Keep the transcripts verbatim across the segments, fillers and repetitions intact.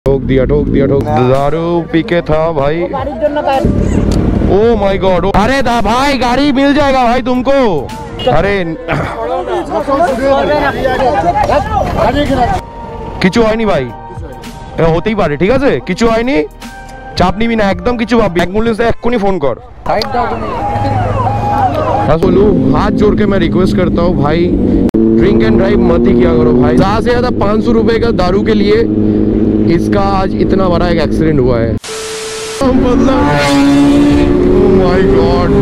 ठोक दिया ठोक दिया ठोक दारू पी के था भाई। ओ माय गॉड, अरे दा भाई गाड़ी मिल जाएगा भाई तुमको। अरे কিছু হয়নি ভাই, হতেই পারে, ঠিক আছে কিছু হয়নি, চাপ নিবি না একদম, কিছু ভাববি অ্যাম্বুলেন্সে এক্ষুনি ফোন কর। बोलूं हाथ जोड़ के मैं रिक्वेस्ट करता हूँ भाई, ड्रिंक एंड ड्राइव मत ही किया करो भाई। ज्यादा से ज्यादा पाँच सौ रुपए का दारू के लिए इसका आज इतना बड़ा एक एक्सीडेंट हुआ है। Oh my god,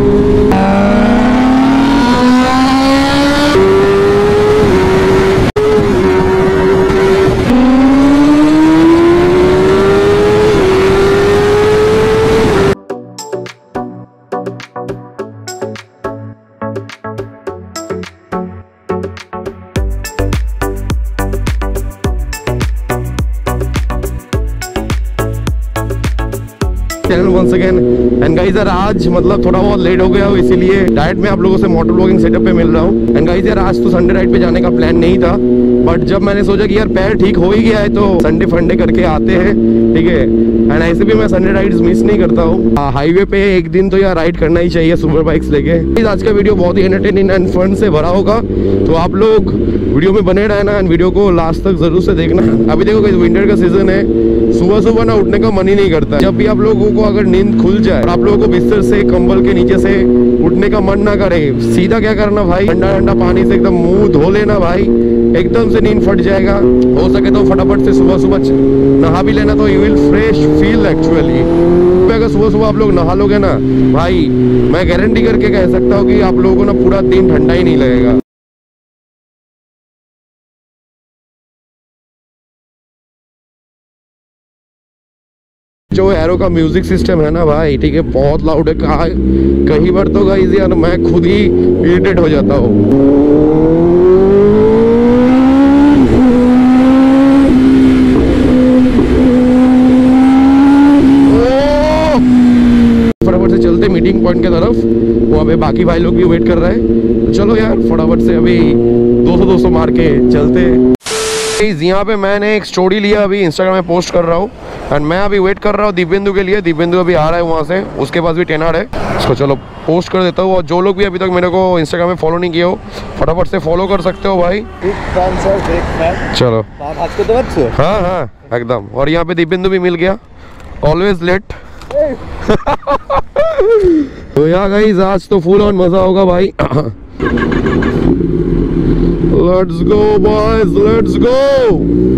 once again and guys यार आज मतलब थोड़ा बहुत लेट हो गया हो, इसीलिए डायरेक्ट मैं आप लोगों से मोटर ब्लॉगिंग सेटअप पे मिल रहा हूँ। एंड गाइस यार आज तो संडे राइड पे जाने का प्लान नहीं था, बट जब मैंने सोचा कि यार पैर ठीक हो ही गया है तो संडे फंडे करके आते हैं, ठीक है। एंड ऐसे भी मैं संडे राइड्स मिस नहीं करता हूँ। हाईवे पे एक दिन तो यार राइड करना ही चाहिए सुपर बाइक्स लेके। आज का वीडियो बहुत ही एंटरटेनिंग एंड फन से भरा होगा, तो आप लोग वीडियो में बने रहना एंड वीडियो को लास्ट तक जरूर से देखना। अभी देखो विंटर का सीजन है, सुबह सुबह ना उठने का मन ही नहीं करता। जब भी आप लोगों को अगर नींद खुल जाए और आप लोगों को बिस्तर से कंबल के नीचे से उठने का मन ना करे, सीधा क्या करना भाई, ठंडा ठंडा पानी से एकदम मुंह धो लेना भाई, एकदम से नींद फट जाएगा। हो सके तो फटाफट से सुबह सुबह नहा भी लेना, तो you will fresh feel actually. अगर सुबह सुबह आप लोग नहा लोगे ना भाई, मैं गारंटी करके कह सकता हूँ कि आप लोगों को ना पूरा दिन ठंडा ही नहीं लगेगा। जो एरो का म्यूजिक सिस्टम है ना भाई, ठीक है, बहुत लाउड है। कहा कहीं बार तो गाइस यार मैं खुद ही इरिटेट हो जाता हूँ। फटाफट से चलते मीटिंग पॉइंट की तरफ, वहाँ पे बाकी भाई लोग भी वेट कर रहे हैं, तो चलो यार फटाफट से अभी दो सौ दो सौ मार के चलते। यहाँ पे मैंने एक स्टोरी लिया, अभी इंस्टाग्राम में पोस्ट कर रहा हूँ एंड मैं अभी वेट कर रहा हूँ दिव्येंदु के लिए। दिव्येंदु अभी आ रहा है वहाँ से, उसके पास भी टेनार है, इसको चलो पोस्ट कर देता हूँ। और जो लोग भी अभी तक मेरे को इंस्टाग्राम में फॉलो नहीं किए हो, फटाफट से फॉलो कर सकते हो भाई। चलो हाँ हाँ एकदम। और यहाँ पे दिव्येंदु भी मिल गया, ऑलवेज लेट। तो यहाँ गाइस आज तो फुल ऑन मजा होगा भाई। Let's go boys, let's go.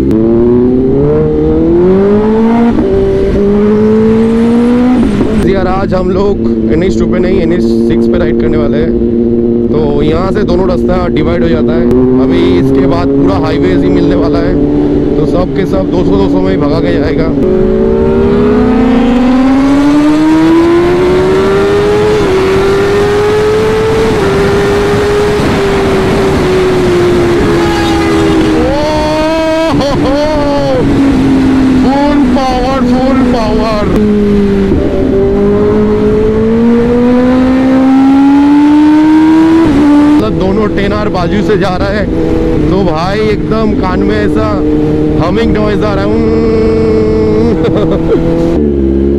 यार आज हम लोग एन एच टू पे नहीं एन एच सिक्स पे राइड करने वाले हैं, तो यहाँ से दोनों रास्ता डिवाइड हो जाता है। अभी इसके बाद पूरा हाईवे ही मिलने वाला है, तो सब के सब दो सौ दो सौ में ही भगा के जाएगा। टेनार बाजू से जा रहा है, तो भाई एकदम कान में ऐसा हमिंग नॉइज आ रहा है।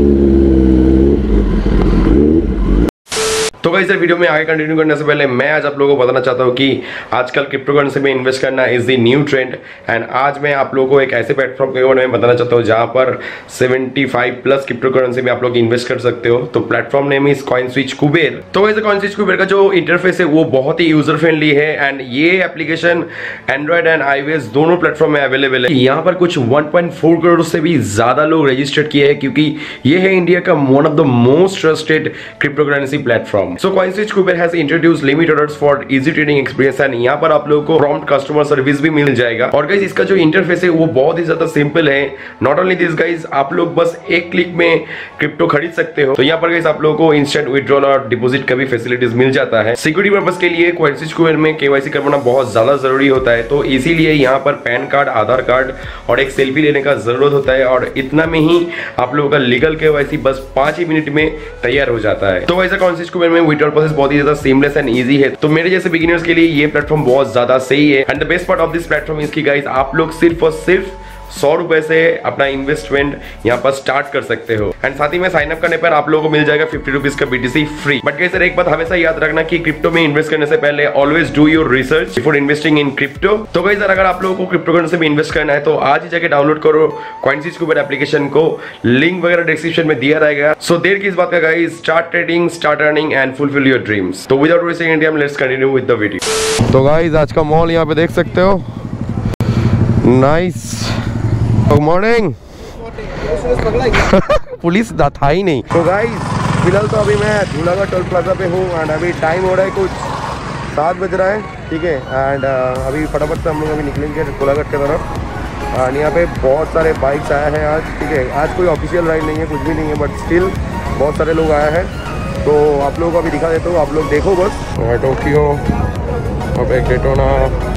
तो गाइस वीडियो में आगे कंटिन्यू करने से पहले मैं आज आप लोगों को बताना चाहता हूँ कि आजकल क्रिप्टो करेंसी में इन्वेस्ट करना is the new trend. And आज मैं आप लोगों को एक ऐसे प्लेटफॉर्म के बारे में बताना चाहता हूँ जहां पर पचहत्तर प्लस क्रिप्टो करेंसी में आप लोग इन्वेस्ट कर सकते हो। तो platform name is CoinSwitch Kuber. तो वैसे कॉइनस्विच कुबेर का जो इंटरफेस है वो बहुत ही यूजर फ्रेंडली है एंड ये एप्लीकेशन एंड्रॉइड एंड आईओएस दोनों प्लेटफॉर्म में अवेलेबल है। यहाँ पर कुछ वन पॉइंट फोर करोड़ से भी ज्यादा लोग रजिस्टर्ड किए हैं, क्योंकि ये है इंडिया का one of the most trusted crypto currency platform. So CoinSwitch Kuber has introduced limit orders for easy trading experience and यहाँ पर आप लोगों को prompt customer service भी मिल जाएगा। और गाइस इसका जो इंटरफेस है वो बहुत ही ज्यादा सिंपल है। नॉट ओनली दिस गाइस, आप लोग बस एक क्लिक में क्रिप्टो खरीद सकते हो। तो यहाँ पर गाइस आप लोगों को इंस्टेंट विड्रॉल और डिपॉजिट का भी फैसिलिटीज मिल जाता है। सिक्योरिटी पर्पस के लिए CoinSwitch Kuber में केवाईसी करवाना बहुत ज्यादा जरूरी होता है, तो इसीलिए यहाँ पर पैन कार्ड, आधार कार्ड और एक सेल्फी लेने का जरूरत होता है। और इतना में ही आप लोगों का लीगल केवाईसी बस पांच ही मिनट में तैयार हो जाता है। तो वैसे CoinSwitch Kuber में विड्रॉल प्रोसेस बहुत ही ज्यादा सीमलेस एंड इजी है। तो मेरे जैसे बिगिनर्स के लिए ये प्लेटफॉर्म बहुत ज्यादा सही है। And the best part of this platform is कि गाइस आप लोग सिर्फ और सिर्फ सौ रुपए से अपना इन्वेस्टमेंट यहाँ पर स्टार्ट कर सकते हो। एंड साथ ही में साइन अप करने पर आप लोगों को मिल जाएगा फिफ्टी रुपीज का बीटीसी फ्री। बट गाइस एक बात हमेशा याद रखना कि क्रिप्टो में इन्वेस्ट करने से पहले always do your research before investing in crypto. तो गाइस अगर आप लोगों को क्रिप्टो करेंसी में इन्वेस्ट करना है तो आज ही जाके डाउनलोड करो कॉइनस्क्यूबर एप्लीकेशन को, लिंक वगैरह डिस्क्रिप्शन में दिया रहेगा। सो देर की इस बात का guys, start trading, start earning and fulfil your dreams. तो without wasting any time let's continue with the video. तो गाइस आज का मॉल यहाँ पे देख सकते हो, नाइस। Good morning. पुलिस था ही नहीं। तो गाइस फिलहाल तो अभी मैं झूलागढ़ टोल प्लाजा पे हूँ एंड अभी टाइम हो रहा है कुछ सात बज रहा है, ठीक है। एंड uh, अभी फटाफट से हम लोग अभी निकलेंगे कोलाघाट की तरफ। एंड यहाँ पे बहुत सारे बाइक्स आए हैं आज, ठीक है। आज कोई ऑफिशियल राइड नहीं है, कुछ भी नहीं है, बट स्टिल बहुत सारे लोग आए हैं। तो आप लोगों को अभी दिखा देता हूँ, आप लोग देखो बस। टोक्यो, अब एक डेटोना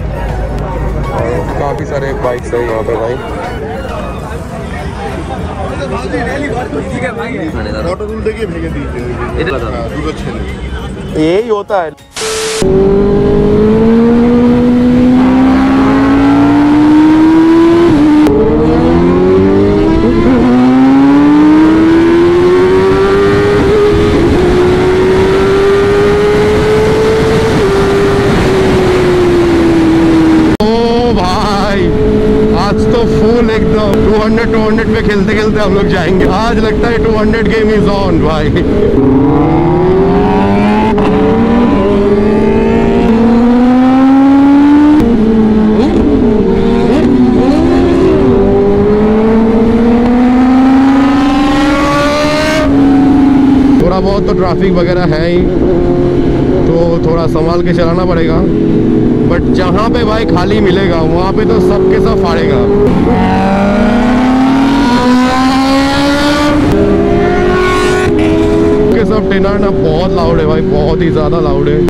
और काफ़ी सारे बाइक्स है यहाँ पे भाई। यही होता है। टू हंड्रेड पे खेलते खेलते हम लोग जाएंगे। आज लगता है two hundred game is on भाई। थोड़ा बहुत तो ट्रैफिक वगैरह है ही, तो थोड़ा संभाल के चलाना पड़ेगा। बट जहाँ पे भाई खाली मिलेगा वहाँ पे तो सबके सब फाड़ेगा। सब टेनर ना बहुत लाउड है भाई, बहुत ही ज्यादा लाउड है।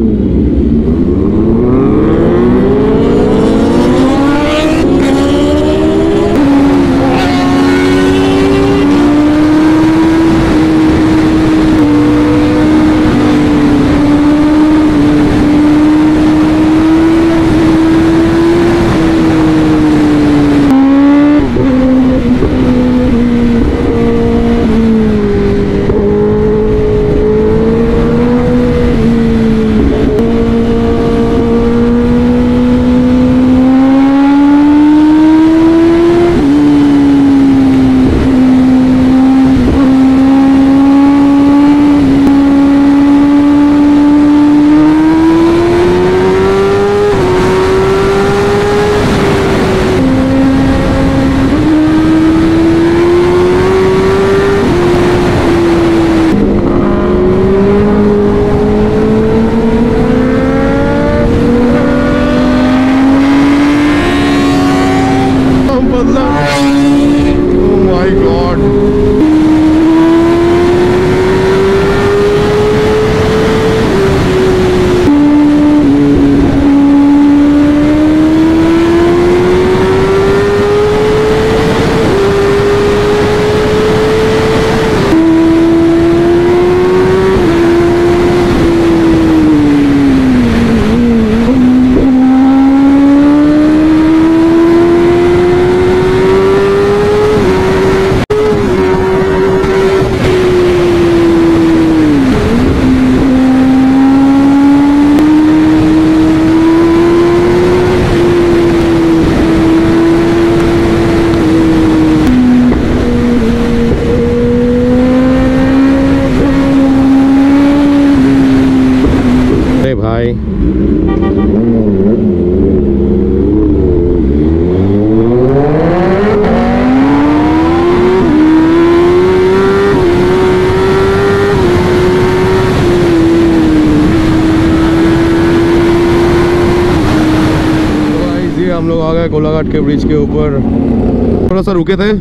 कोलाघाट के ब्रिज के ऊपर थोड़ा सा रुके थे।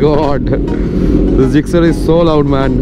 god, this Gixxer is so loud, man.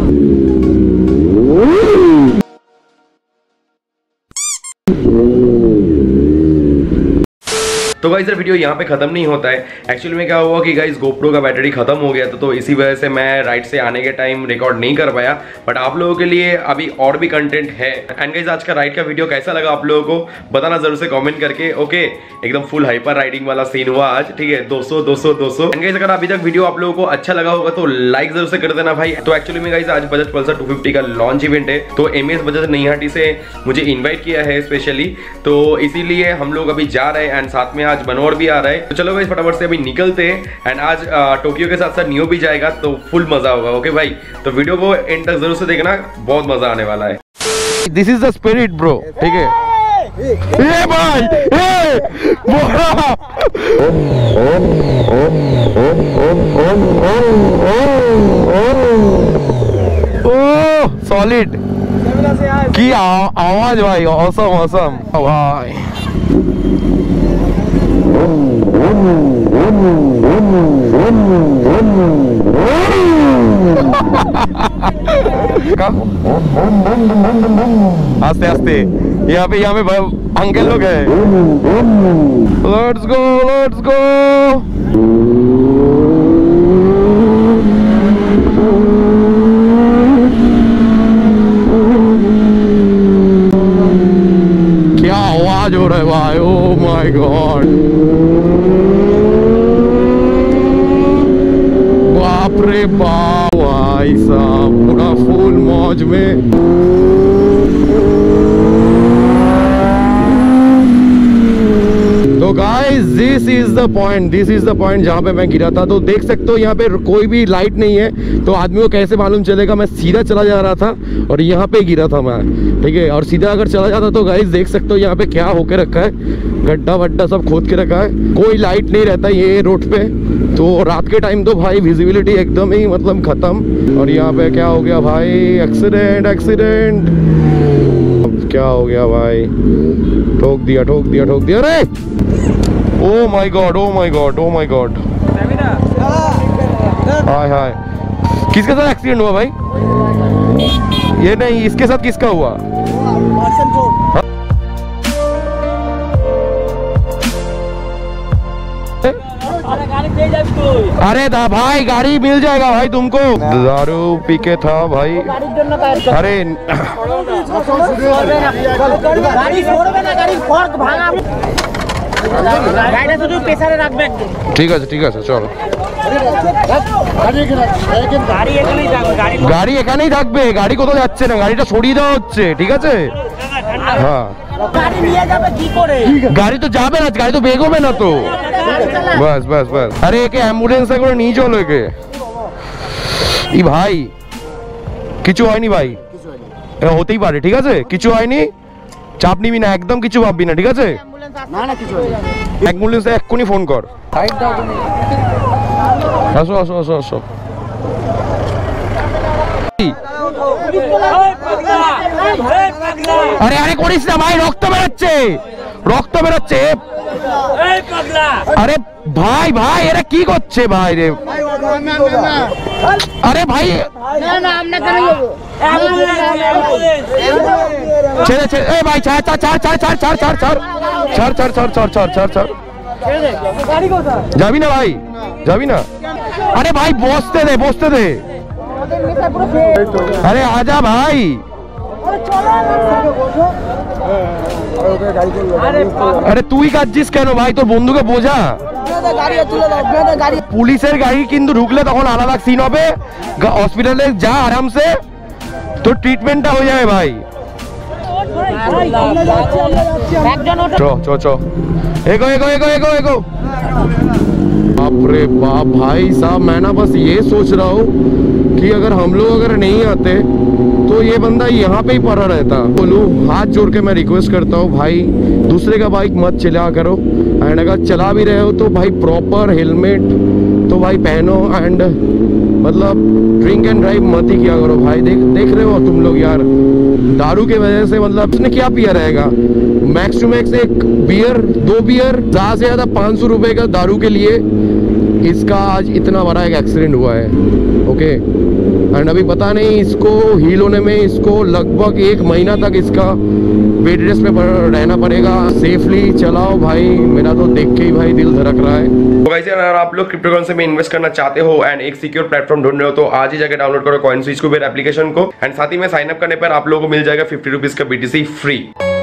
तो गाइस ये वीडियो यहाँ पे खत्म नहीं होता है। एक्चुअली में क्या हुआ कि गाइस गोप्रो का बैटरी खत्म हो गया था, तो इसी वजह से मैं राइड से आने के टाइम रिकॉर्ड नहीं कर पाया। बट आप लोगों के लिए अभी और भी कंटेंट है। एंड गाइस आज का राइड का वीडियो कैसा लगा आप लोगों को बताना जरूर से कमेंट करके। ओके, एकदम फुल हाइपर राइडिंग वाला सीन हुआ आज, ठीक है। दो सौ दो सौ दो सौ। एंड गाइस अगर अभी तक वीडियो आप लोगों को अच्छा लगा होगा तो लाइक जरूर से कर देना भाई। तो एक्चुअली में गाइस आज बजाज पल्सर टू फिफ्टी का लॉन्च इवेंट है, तो एमएस बजाज नैहाटी से मुझे इन्वाइट किया है स्पेशली, तो इसीलिए हम लोग अभी जा रहे हैं। एंड साथ में आज मनोहर भी आ रहा है। तो चलो भाई फटाफट से अभी निकलते हैं। एंड आज टोक्यो के साथ साथ नियो भी जाएगा, तो फुल मजा होगा। ओके भाई, तो वीडियो को एंड तक जरूर से देखना, बहुत मजा आने वाला है। This is the spirit bro, ठीक है। ये भाई ये ओह सॉलिड की आवाज भाई, ऑसम ऑसम भाई। आस्ते आस्ते यहाँ पे यहाँ पे अंकल लोग हैं। Let's go let's go. क्या आवाज हो रहा है भाई, ओ माय गॉड, बाप रे बाप भाई साहब, पूरा फुल मौज में। तो guys this is the point, this is the point जहाँ पे मैं गिरा था। तो देख सकते हो यहाँ पे कोई भी लाइट नहीं है, तो आदमी को कैसे मालूम चलेगा। मैं सीधा चला जा रहा था और यहाँ पे गिरा था मैं, ठीक है। और सीधा अगर चला जाता तो गाइस देख सकते हो यहाँ पे क्या होके रखा है, गड्ढा वड्ढा सब खोद के रखा है, कोई लाइट नहीं रहता ये रोड पे। तो रात के टाइम तो भाई विजिबिलिटी एकदम ही मतलब खत्म। और यहाँ पे क्या हो गया भाई, एक्सीडेंट एक्सीडेंट, क्या हो गया भाई, ठोक दिया ठोक दिया ठोक दिया। अरे oh my god oh my god oh my god, हाय हाय। किसके साथ एक्सीडेंट हुआ भाई? ये नहीं, इसके साथ किसका हुआ? अरे दा भाई गाड़ी मिल जाएगा भाई तुमको। दारू पी के था भाई। अरे ठीक है ठीक है चलो। গাড়ি এখানেই থাকবে, গাড়ি কোথাও যাচ্ছে না, গাড়িটা সরিয়ে দেওয়া হচ্ছে, ঠিক আছে। হ্যাঁ গাড়ি তো যাবে না, গাড়ি তো বেগোবে না তো। বাস বাস বাস। আরে একে অ্যাম্বুলেন্সে করে নিয়ে চলো একে। ই ভাই কিছু হয়নি ভাই, হতেই পারে, ঠিক আছে, কিছু হয়নি, চাপ নিবি না, একদম কিছু ভাববি না, ঠিক আছে। অ্যাম্বুলেন্সে এক্ষুনি ফোন কর। আসো আসো আসো আসো। আরে আরে করিস না ভাই, রক্ত বেরোচ্ছে রক্ত বেরোচ্ছে। আরে ভাই ভাই এরা কি করছে ভাই রে? আরে ভাই ছেড়ে ছেড়ে, এ ভাই ছাড় ছাড় ছাড় ছাড় ছাড় ছাড় ছাড় ছাড় ছাড় ছাড় ছাড় ছাড় ছাড় ছাড় ছাড়। যাবি না ভাই, যাবি না? আরে ভাই বসতে দে বসতে দে। আরে আজা ভাই। আরে তুই কাঁদছিস কেন ভাই, তোর বন্ধুকে বোঝা। পুলিশের গাড়ি কিন্তু ঢুকলে তখন আলাদা সিন হবে। হসপিটালে যা আরামসে, তোর ট্রিটমেন্টটা হয়ে যাবে ভাই। चो चो चो एगो एगो एगो एगो एगो। बाप रे बाप भाई साहब, मैं ना बस ये सोच रहा हूँ कि अगर हम लोग अगर नहीं आते तो ये बंदा यहाँ पे ही पड़ा रहता। बोलूँ हाथ जोड़ के मैं रिक्वेस्ट करता हूँ भाई, दूसरे का बाइक मत चला करो। एंड अगर चला भी रहे हो तो भाई प्रॉपर हेलमेट तो भाई पहनो। एंड मतलब ड्रिंक एंड ड्राइव मत ही किया करो भाई। देख देख रहे हो तुम लोग यार, दारू के वजह से मतलब उसने क्या पिया रहेगा। मैक्स टू मैक्स एक बियर, दो बियर, ज़्यादा से ज़्यादा पाँच सौ रुपये का दारू के लिए इसका आज इतना बड़ा एक एक्सीडेंट हुआ है। ओके, एंड अभी पता नहीं इसको हील होने में इसको लगभग एक महीना तक इसका बेड रेस्ट में रहना पड़ेगा। सेफली चलाओ भाई, मेरा तो देख के ही भाई दिल धड़क रहा है। तो गाइस अगर आप लोग क्रिप्टो करेंसी में इन्वेस्ट करना चाहते हो एंड एक सिक्योर प्लेटफॉर्म ढूंढ रहे हो तो आज ही जाकर डाउनलोड करो कॉइनस्विच कुबेर एप्लीकेशन को, एंड साथ ही में साइन अप करने पर आप लोगों को मिल जाएगा फिफ्टी रुपीज का बीटीसी फ्री।